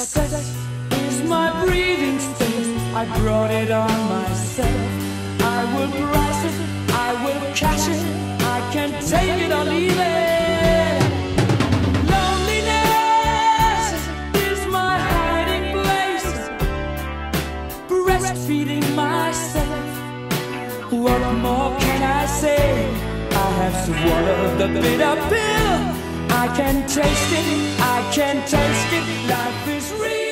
Success is my breathing space. I brought it on myself. I will price it, I will cash it. I can take it or leave it. Loneliness is my hiding place, breastfeeding myself. What more can I say? I have swallowed the bitter pill. I can taste it, I can taste it. Life is real.